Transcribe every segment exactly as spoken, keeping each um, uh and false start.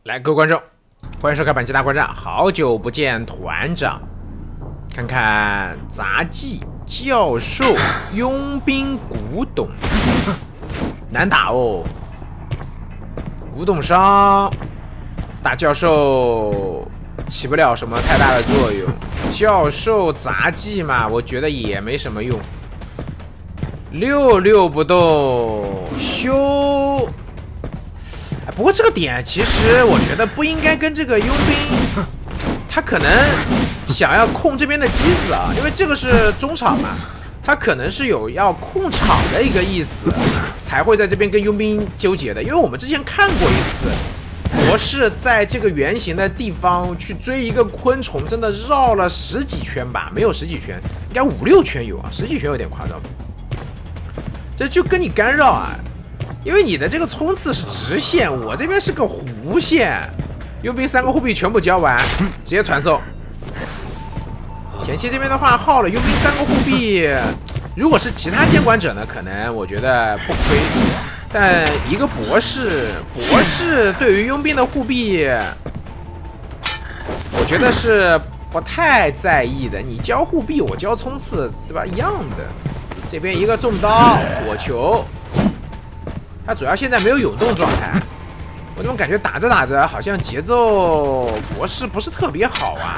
来，各位观众，欢迎收看本期大观战。好久不见，团长。看看杂技教授、佣兵、古董，难打哦。古董商打教授起不了什么太大的作用，教授杂技嘛，我觉得也没什么用。六六不动，修。 不过这个点其实我觉得不应该跟这个佣兵，他可能想要控这边的机子啊，因为这个是中场嘛，他可能是有要控场的一个意思，才会在这边跟佣兵纠结的。因为我们之前看过一次，博士在这个圆形的地方去追一个昆虫，真的绕了十几圈吧，没有十几圈，应该五六圈有啊，十几圈有点夸张。这就跟你干扰啊。 因为你的这个冲刺是直线，我这边是个弧线。佣兵三个护臂全部交完，直接传送。前期这边的话耗了佣兵三个护臂，如果是其他监管者呢，可能我觉得不亏。但一个博士，博士对于佣兵的护臂，我觉得是不太在意的。你交护臂，我交冲刺，对吧？一样的。这边一个重刀火球。 他主要现在没有涌动状态，我怎么感觉打着打着好像节奏博士不是特别好啊？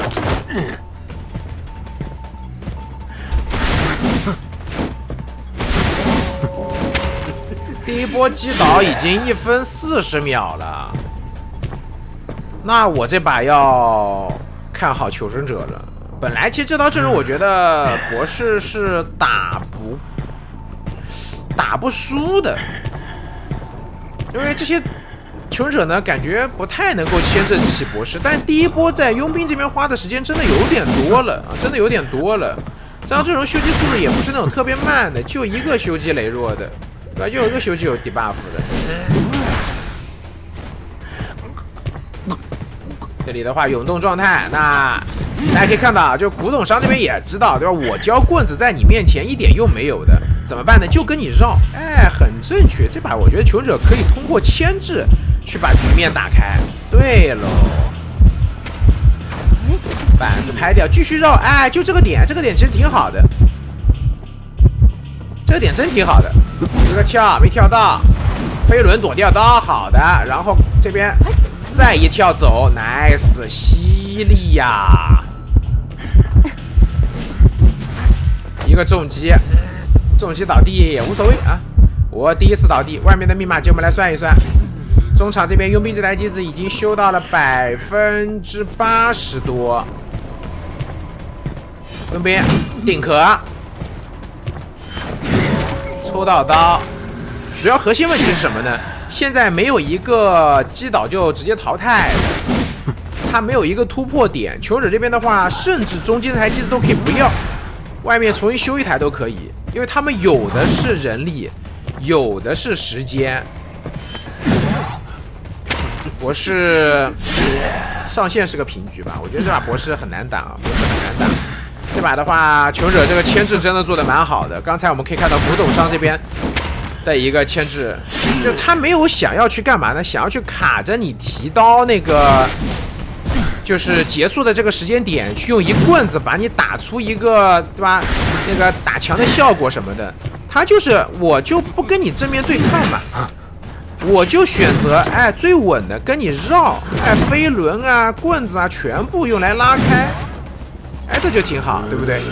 第一波击倒已经一分四十秒了，那我这把要看好求生者了。本来其实这套阵容我觉得博士是打不打不输的。 因为这些求生者呢，感觉不太能够牵制起博士，但第一波在佣兵这边花的时间真的有点多了啊，真的有点多了。这张阵容修机速度也不是那种特别慢的，就一个修机羸弱的，对吧？就有一个修机有 debuff 的。这里的话，涌动状态，那大家可以看到，就古董商这边也知道，对吧？我交棍子在你面前一点用没有的。 怎么办呢？就跟你绕，哎，很正确。这把我觉得求生者可以通过牵制去把局面打开。对喽，板子拍掉，继续绕，哎，就这个点，这个点其实挺好的，这个点真挺好的。一个跳没跳到，飞轮躲掉刀，好的。然后这边再一跳走 ，nice， 犀利呀！一个重击。 重击倒地也无所谓啊！我第一次倒地，外面的密码机我们来算一算。中场这边佣兵这台机子已经修到了百分之八十多。佣兵顶壳，抽到刀。主要核心问题是什么呢？现在没有一个击倒就直接淘汰的，它没有一个突破点。求生者这边的话，甚至中间这台机子都可以不要，外面重新修一台都可以。 因为他们有的是人力，有的是时间。博士上线是个平局吧？我觉得这把博士很难打啊，博士很难打。这把的话，求生者这个牵制真的做的蛮好的。刚才我们可以看到古董商这边的一个牵制，就他没有想要去干嘛呢？想要去卡着你提刀那个。 就是结束的这个时间点，去用一棍子把你打出一个，对吧？那个打墙的效果什么的，他就是我就不跟你正面对抗嘛，我就选择哎最稳的跟你绕，哎飞轮啊、棍子啊全部用来拉开，哎这就挺好，对不对？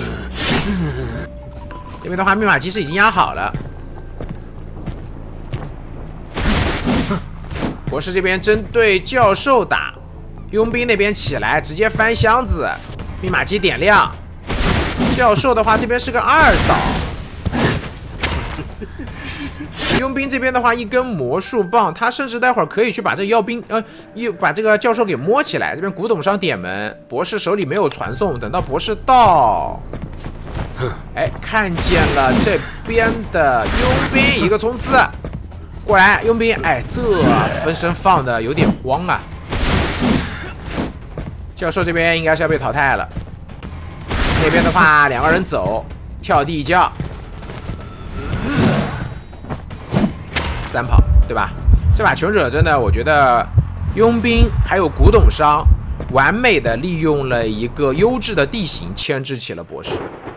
这边的话，密码机是已经压好了，博士这边针对教授打。 佣兵那边起来，直接翻箱子，密码机点亮。教授的话，这边是个二倒。佣兵这边的话，一根魔术棒，他甚至待会儿可以去把这个妖兵，呃，一把这个教授给摸起来。这边古董商点门，博士手里没有传送，等到博士到，哎，看见了这边的佣兵，一个冲刺过来，佣兵，哎，这分身放的有点慌啊。 教授这边应该是要被淘汰了。那边的话，两个人走，跳地窖，三跑，对吧？这把求生者真的，我觉得佣兵还有古董商完美的利用了一个优质的地形牵制起了博士。